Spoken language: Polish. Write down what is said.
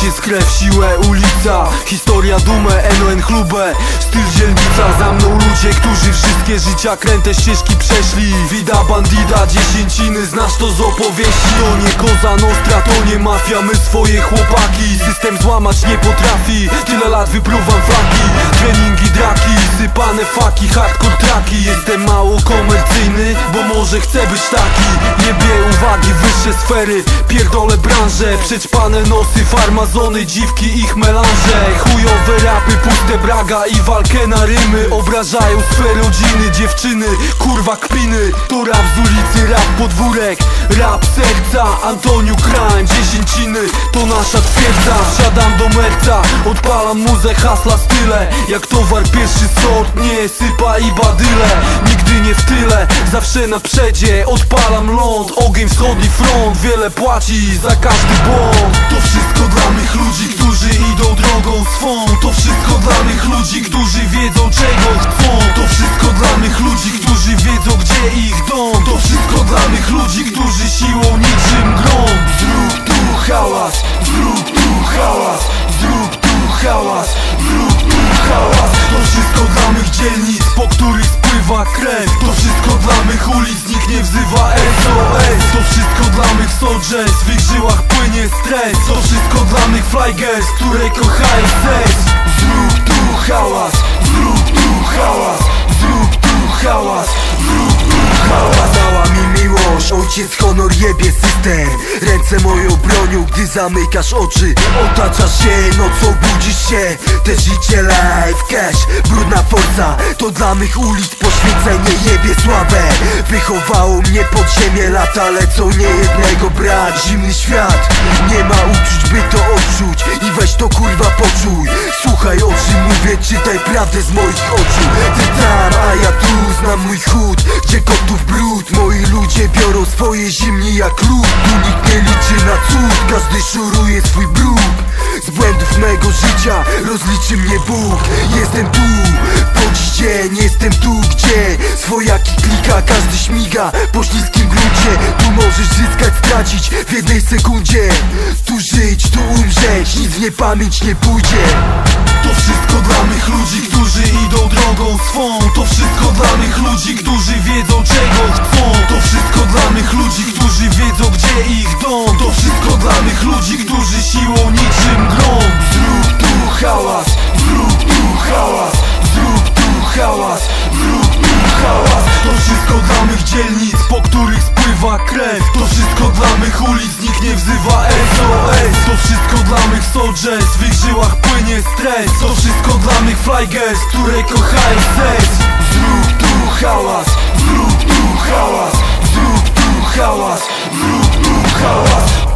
Życie z krew, siłę, ulica, historia, dumę, NON klubę, styl dzielnica. Za mną ludzie, którzy wszystkie życia kręte ścieżki przeszli. Vida bandida, dziesięciny, znasz to z opowieści. To nie Cosa Nostra, to nie mafia, my swoje chłopaki. System złamać nie potrafi, tyle lat wypluwam flaki. Treningi, draki, sypane faki, hardcore traki. Jestem mało komercyjny, bo może chcę być taki. Jebie uwagi, wyższe sfery, pierdolę branżę. Przećpane nosy, farmazony, dziwki, ich melanże. Chujowe rapy, puste braga i walkę na rymy. Obrażają swe rodziny, dziewczyny, kurwa kpiny. To rap z ulicy, rap podwórek, rap serca. Antoniu Crime, dziesięciny, to nasza twierdza. Wsiadam do merca, odpalam muzę, hasla, style. Jak towar pierwszy sort, nie sypa i badyle. Nigdy nie w tyle, zawsze na przedzie. Odpalam ląd, ogień wschodni front. Wiele płaci za każdy błąd. To wszystko dla mych ludzi, którzy idą drogą swą. To wszystko dla mych ludzi, którzy wiedzą czego chcą. To wszystko dla mych ludzi, którzy wiedzą gdzie ich dom. To wszystko dla mych ludzi, którzy siłą niczym grą. Zrób tu hałas, zrób tu hałas, zrób tu hałas, zrób tu hałas. To wszystko dla mych dzielnic, po których spływa krew. To wszystko dla mych ulic, nikt nie wzywa SOS. To wszystko dla mych soldiers, w ich żyłach płynie stres. To wszystko dla mych fly girls, które kochają seks. Zrób tu hałas, zrób tu hałas, zrób tu hałas, zrób tu hałas. Dała mi miłość, ojciec honor, jebie system. Ręce moją bronią, gdy zamykasz oczy. Otaczasz się nocą, budzisz się. Te życie life, cash, brudna forsa. To dla mych ulic poświęcenie, jebie słabe. Wychowało mnie podziemie, lata lecą, nie jednego brak. Zimny świat, nie ma uczuć, by to odczuć. I weź to kurwa poczuj. Słuchaj o czym mówię, czytaj prawdę z moich oczu. Ty tam, a ja tu znam mój chód, gdzie kotów brud. Moi ludzie biorą swoje zimni jak lód. Tu nikt nie liczy na cud, każdy szuruje swój brud. Z błędów mego życia rozliczy mnie Bóg. Jestem tu, po dziś dzień, jestem tu, gdzie swojaki klika, każdy śmiga po śliskim gruncie. Tu możesz zyskać, stracić w jednej sekundzie. Tu żyć, tu umrzeć, nic w niepamięć nie pójdzie. To wszystko dla mych ludzi, którzy idą drogą swą. To wszystko dla mych ludzi, którzy wiedzą czego chcą. To wszystko dla mych ludzi, którzy wiedzą gdzie ich dom. To wszystko dla mych ludzi, którzy siłą niczym grą. Zrób tu hałas, zrób tu hałas, zrób tu hałas, zrób tu hałas. To wszystko dla mych dzielnic, po których spływa krew. To wszystko dla mych ulic, nikt nie wzywa SOS. To wszystko dla mych soldiers, w ich żyłach płynie stres. To wszystko dla mych fly girls, które kochają seks. Zrób tu hałas, zrób tu hałas, zrób tu hałas, zrób tu hałas.